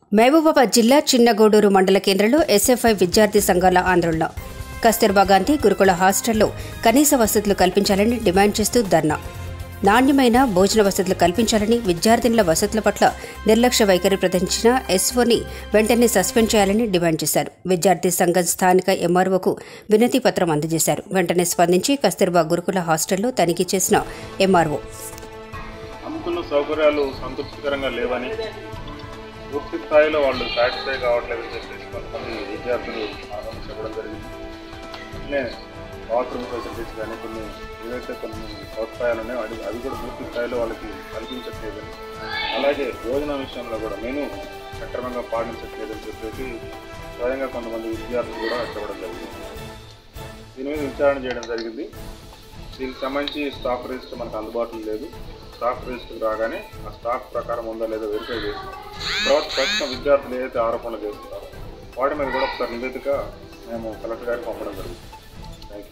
మహబూబాబాద్ జిల్లా చిన్నగూడూరు మండల కేంద్రంలో ఎస్ఎఫ్ఐ విద్యార్థి సంఘాల ఆందోళన. కస్తూర్బా గాంధీ గురుకుల హాస్టల్లో కనీస వసతులు కల్పించాలని డిమాండ్ చేస్తూ ధర్నా. నాణ్యమైన భోజన వసతులు కల్పించాలని, విద్యార్థినుల వసతుల పట్ల నిర్లక్ష్య వైఖరి ప్రదర్శించిన ఎస్ఓని వెంటనే సస్పెండ్ చేయాలని డిమాండ్ చేశారు. విద్యార్థి సంఘం స్థానిక ఎంఆర్ఓకు వినతి పత్రం అందజేశారు. వెంటనే స్పందించి కస్తూర్బా గురుకుల హాస్టల్లో తనిఖీ చేసిన ఎంఆర్ఓ అందుకున్న సౌకర్యాలు సంతృప్తికరంగా లేవని, పూర్తి స్థాయిలో వాళ్ళు సాటిస్ఫై కావట్లేదని చెప్పేసి కొంతమంది విద్యార్థులు ఆందోళన చెప్పడం జరిగింది. బాత్రూమ్ ఫెసిలిటీస్ కానీ ఏవైతే కొన్ని సౌకర్యాలు ఉన్నాయో అవి కూడా పూర్తి స్థాయిలో వాళ్ళకి కల్పించట్లేదని, అలాగే భోజనం విషయంలో కూడా మెనూ సక్రమంగా పాటించట్లేదని చెప్పేసి స్వయంగా కొంతమంది విద్యార్థులు కూడా చెప్పడం జరిగింది. దీని మీద విచారణ చేయడం జరిగింది. దీనికి సంబంధించి స్టాక్ రిజిస్టర్ మనకు అందుబాటులో లేదు. స్టాక్ రిజిస్టర్ రాగానే ఆ స్టాక్ ప్రకారం ఉందా లేదా వెరిఫై చేసి తర్వాత ప్రస్తుతం విద్యార్థులు ఏదైతే ఆరోపణలు చేస్తున్నారో వాటి మీద కూడా ఒకసారి నివేదిక మేము కలెక్టర్ గారికి పంపడం జరిగింది. Thank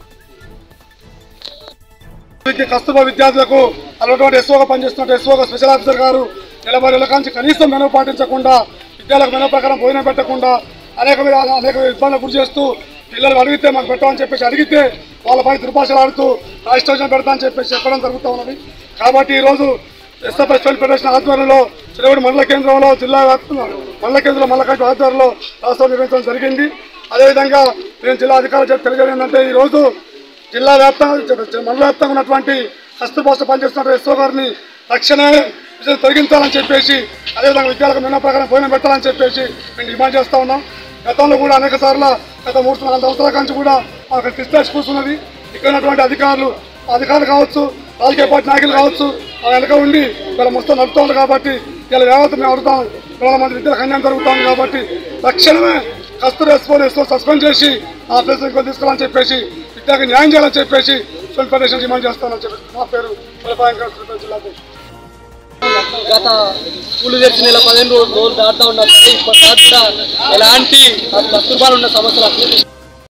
you. కస్తూర్బా విద్యార్థులకు అలవాటు ఎస్ఓగా పనిచేస్తున్న ఎస్ఓగా స్పెషల్ ఆఫీసర్ గారు 40 ఏళ్ల నుంచి కనీసం మెనూ పాటించకుండా, విద్యార్థులకు మెనూ ప్రకారం భోజనం పెట్టకుండా అనేక ఇబ్బందులు గురి చేస్తూ, పిల్లలు అడిగితే మాకు పెట్టమని చెప్పేసి అడిగితే వాళ్ళపై దుర్భాషలు ఆడుతూ రాజిస్ట్రేషన్ పెడతా అని చెప్పేసి చెప్పడం జరుగుతూ ఉన్నది. కాబట్టి ఈరోజు ఎస్ఎఫ్ఐ స్టూడెంట్ ఫెడరేషన్ ఆధ్వర్యంలో చిన్నగూడూరు మండల కేంద్రంలో జిల్లా మండల కేంద్రంలో మల్లకాటి ఆధ్వర్యంలో రాష్ట్రం నిర్వహించడం జరిగింది. అదేవిధంగా నేను జిల్లా అధికారులు తెలియజేయడం ఏంటంటే, ఈరోజు జిల్లా వ్యాప్తంగా మండల వ్యాప్తంగా ఉన్నటువంటి కస్తూర్బా పనిచేస్తున్న ఎస్ఓ గారిని తక్షణమే తొలగించాలని చెప్పేసి, అదేవిధంగా విద్యార్థులకు మెనూ ప్రకారం భోజనం పెట్టాలని చెప్పేసి మేము డిమాండ్ చేస్తూ ఉన్నాం. గతంలో కూడా అనేక సార్లు గత 3-4 సంవత్సరాల నుంచి కూడా మాకు డిస్పాచ్ కూర్చున్నది. ఇక్కడ ఉన్నటువంటి అధికారులు కావచ్చు, రాజకీయ పార్టీ నాయకులు కావచ్చు, ఆ వెనక ఉండి ఇలా మొత్తం నడుపుతోంది. కాబట్టి ఇలా వ్యవస్థ మేము అడుగుతాం. 100 మంది విద్యలకు అన్యాయం జరుగుతుంది. కాబట్టి తక్షణమే కస్తూర్బా ఎస్ఓ సస్పెండ్ చేసి ఆ ప్లేస్ ఇంకో తీసుకోవాలని చెప్పేసి, విద్యకు న్యాయం చేయాలని చెప్పేసి స్టూడెంట్ ఫెడరేషన్ డిమాండ్ చేస్తామని చెప్పేసి నా పేరు జిల్లా. గత స్కూల్ తెరిచి నెల 15 రోజులు దాటుతా ఉన్నప్పుడు ఇప్పటి ఎలాంటి కస్తూర్బాలో ఉన్న సమస్యలు